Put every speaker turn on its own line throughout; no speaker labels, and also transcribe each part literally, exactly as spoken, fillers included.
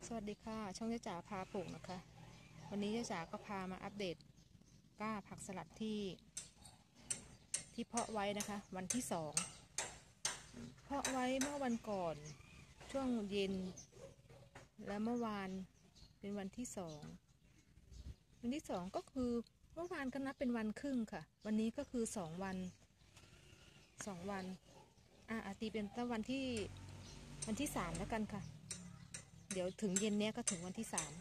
สวัสดีค่ะช่องเจ๊จ๋าพาปลูกนะคะวันนี้เจ๊จ๋าก็พามาอัปเดตกล้าผักสลัดที่ที่เพาะไว้นะคะวันที่สองเพาะไว้เมื่อวันก่อนช่วงเย็นและเมื่อวานเป็นวันที่สองวันที่สองก็คือเมื่อวานก็นับเป็นวันครึ่งค่ะวันนี้ก็คือสองวันสองวันอ่ะอาตีเป็นตั้งวันที่วันที่สามแล้วกันค่ะเดี๋ยวถึงเย็นเนี้ยก็ถึงวันที่สาม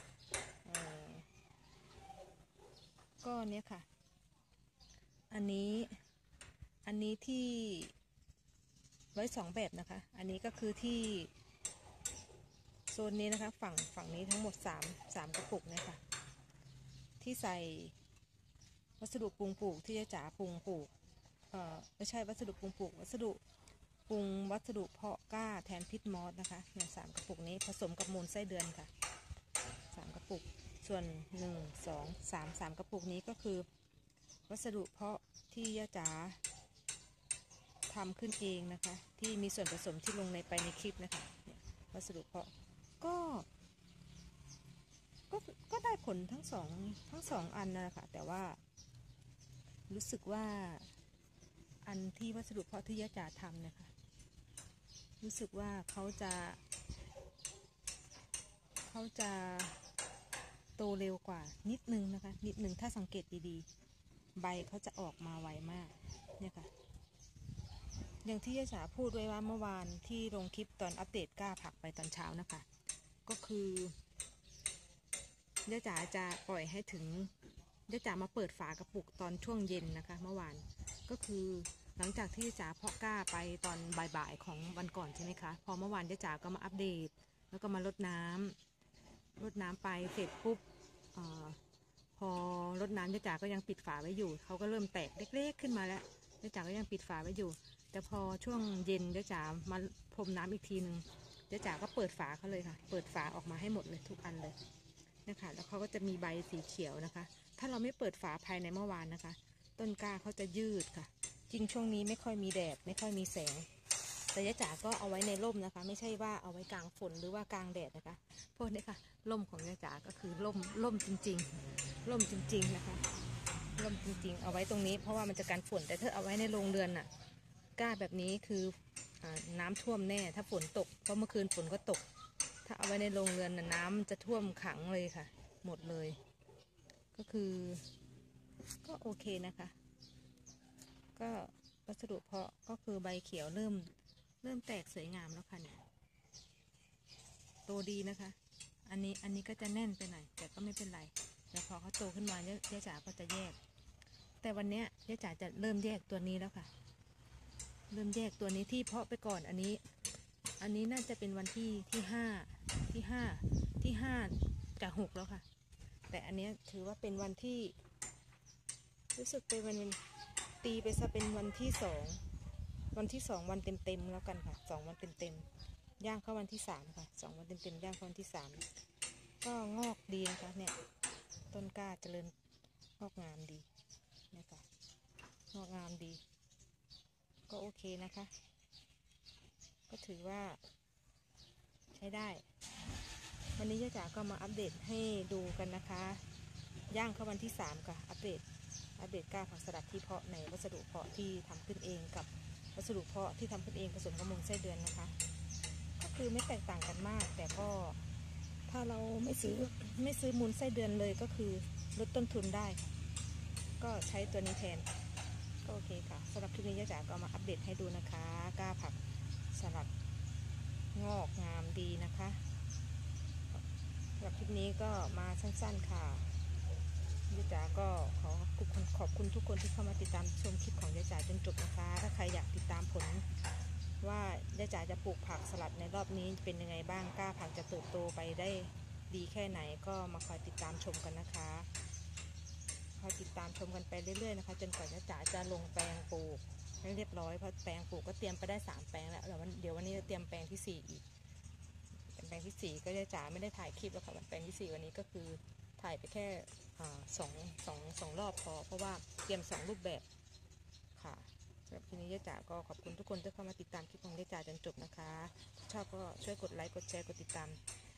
ก็เนี้ยค่ะอันนี้อันนี้ที่ไว้สองแบบนะคะอันนี้ก็คือที่โซนนี้นะคะฝั่งฝั่งนี้ทั้งหมดสามสามกระปุกเนี่ยค่ะที่ใส่วัสดุปรุงปลูกที่จะจ๋าปรุงปลูกเอ่อไม่ใช่วัสดุปรุงปลูกวัสดุปรุงวัสดุเพาะกล้าแทนพิษมอสนะคะเนี่ยสามกระปุกนี้ผสมกับมูลไส้เดือนค่ะสามกระปุกส่วนหนึ่งสองสามสามกระปุกนี้ก็คือวัสดุเพาะที่ย่าจ๋าทำขึ้นเองนะคะที่มีส่วนผสมที่ลงในไปในคลิปนะคะวัสดุเพาะก็ก็ก็ได้ผลทั้งสองทั้งสองอันนะคะแต่ว่ารู้สึกว่าอันที่วัสดุเพาะที่ย่าจ๋าทำเนี่ยค่ะรู้สึกว่าเขาจะเขาจะโตเร็วกว่านิดนึงนะคะนิดนึงถ้าสังเกตดีๆใบเขาจะออกมาไวมากเนี่ยค่ะอย่างที่ย่าจ๋าพูดไว้ว่าเมื่อวานที่ลงคลิปตอนอัปเดตกล้าผักไปตอนเช้านะคะก็คือย่าจ๋าจะปล่อยให้ถึงย่าจ๋ามาเปิดฝากระปุกตอนช่วงเย็นนะคะเมื่อวานก็คือหลังจากที่ย่าจ๋าเพาะกล้าไปตอนบ่ายๆของวันก่อนใช่ไหมคะพอเมื่อวานย่าจ๋าก็มาอัปเดตแล้วก็มารดน้ำรดน้ำไปเสร็จปุ๊บอพอรดน้ำย่าจ๋าก็ยังปิดฝาไว้อยู่เขาก็เริ่มแตกเล็กๆขึ้นมาแล้วย่าจ๋าก็ยังปิดฝาไว้อยู่แต่พอช่วงเย็นย่าจ๋ามาพรมน้ำอีกทีนึงย่าจ๋าก็เปิดฝาเขาเลยค่ะเปิดฝาออกมาให้หมดเลยทุกอันเลยนะคะแล้วเขาก็จะมีใบสีเขียวนะคะถ้าเราไม่เปิดฝาภายในเมื่อวานนะคะต้นกล้าเขาจะยืดค่ะจริงช่วงนี้ไม่ค่อยมีแดดไม่ค่อยมีแสงแต่ย่าจ๋าก็เอาไว้ในร่มนะคะไม่ใช่ว่าเอาไว้กลางฝนหรือว่ากลางแดดนะคะพวกนี้ค่ะร่มของย่าจ๋าก็คือร่มร่มจริงๆร่มจริงๆนะคะร่มจริงๆเอาไว้ตรงนี้เพราะว่ามันจะกันฝนแต่ถ้าเอาไว้ในโรงเรือนน่ะกล้าแบบนี้คือน้ำท่วมแน่ถ้าฝนตกเพราะเมื่อคืนฝนก็ตกถ้าเอาไว้ในโรงเรือนน่ะน้ำจะท่วมขังเลยค่ะหมดเลยก็คือก็โอเคนะคะก็วัสดุเพาะก็คือใบเขียวเริ่มเริ่มแตกสวยงามแล้วค่ะเนี่ยโตดีนะคะอันนี้อันนี้ก็จะแน่นไปหน่อยแต่ก็ไม่เป็นไรแต่พอเขาโตขึ้นมาย่าจ๋าก็จะแยกแต่วันนี้ย่าจ๋าจะเริ่มแยกตัวนี้แล้วค่ะเริ่มแยกตัวนี้ที่เพาะไปก่อนอันนี้อันนี้น่าจะเป็นวันที่ที่ห้าที่ห้าที่ห้าจะหกแล้วค่ะแต่อันนี้ถือว่าเป็นวันที่รู้สึกเป็นวันตีไปซะเป็นวันที่สองวันที่สองวันเต็มๆแล้วกันค่ะสองวันเต็มๆย่างเข้าวันที่สามค่ะสองวันเต็มๆย่างเข้าวันที่สามก็งอกดีนะคะเนี่ยต้นกล้าเจริญงอกงามดีเนี่ยค่ะงอกงามดีก็โอเคนะคะก็ถือว่าใช้ได้วันนี้ย่าจ๋าก็มาอัปเดตให้ดูกันนะคะย่างเข้าวันที่สามค่ะอัปเดตอัปเดตกล้าผักสลัดที่เพาะในวัสดุเพาะที่ทำขึ้นเองกับวัสดุเพาะที่ทำขึ้นเองผสมกับมูลไส้เดือนนะคะก็คือไม่แตกต่างกันมากแต่ก็ถ้าเราไม่ซื้อไม่ซื้อมูลไส้เดือนเลยก็คือลดต้นทุนได้ก็ใช้ตัวนี้แทนก็โอเคค่ะสำหรับคลิปนี้ย่าจ๋าก็มาอัปเดตให้ดูนะคะกล้าผักสลัดงอกงามดีนะคะสำหรับคลิปนี้ก็มาสั้นๆค่ะย่าจ๋าก็ขอขอบคุณขอบคุณทุกคนที่เข้ามาติดตามชมคลิปของย่าจ๋าจนจบนะคะถ้าใครอยากติดตามผลว่าย่าจ๋าจะปลูกผักสลัดในรอบนี้เป็นยังไงบ้างกล้าผักจะเติบโตไปได้ดีแค่ไหนก็มาคอยติดตามชมกันนะคะคอยติดตามชมกันไปเรื่อยๆนะคะจนกว่าย่าจ๋าจะลงแปลงปลูกให้เรียบร้อยเพราะแปลงปลูกก็เตรียมไปได้สามแปลงแล้วเดี๋ยววันเดี๋ยววันนี้จะเตรียมแปลงที่สี่อีกแปลงที่สี่ก็ย่าจ๋าไม่ได้ถ่ายคลิปแล้วค่ะแปลงที่สี่วันนี้ก็คือถ่ายไปแค่สองสองสองรอบพอเพราะว่าเตรียมสองรูปแบบค่ะสำหรับทีนี้ย่าจ๋าก็ขอบคุณทุกคนที่เข้ามาติดตามคลิปของย่าจ๋าจนจบนะคะชอบก็ช่วยกดไลค์กดแชร์กดติดตาม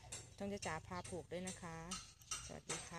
ช่องจ๊ะจ๋าพาปลูกด้วยนะคะสวัสดีค่ะ